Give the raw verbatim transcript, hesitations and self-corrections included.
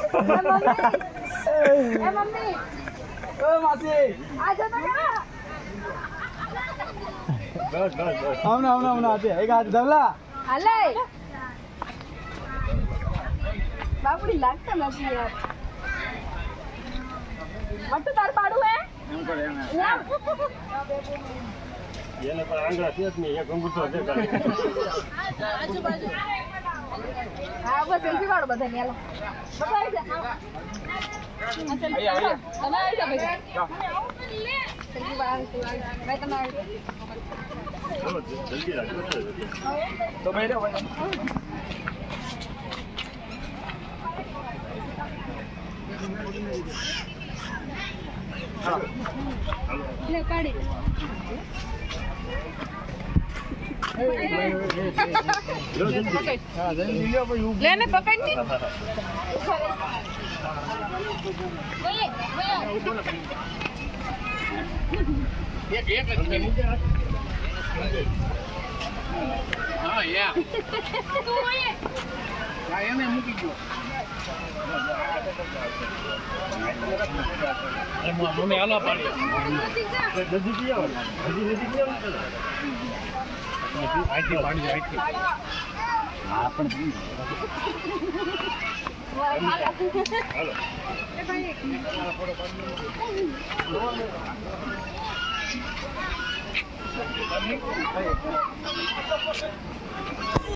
ए mummy ओ मासी आ जा ना बस बस बस हमना हमना हमना आते एक हाथ धवला हाले बाबूड़ी लागता નથી યાર મટુ તાર પાડું હે એમ કરે એમ એને પર આંગળા છે જ નહીં એક અંગૂઠો છે આજુબાજુ હા બસ સેલ્ફી વાળો બધા ને હાલો બધા આવી જા આ સેલ્ફી વાળો તમે આવી જા ભાઈ સેલ્ફી વાળો ભાઈ તમે આવી જલ્દી રાખ તો ભાઈ રે ભાઈ ले काढी लेने पकड़ नी एक एक हां या तू ये આ એને મૂકી ગયો એ મમ્મી હાલો પાડી નજીક નજીક આવો હજી નજીક આવો આઈથી પાડી આઈથી હા પણ હાલો એ ભાઈ ફોટો પાડી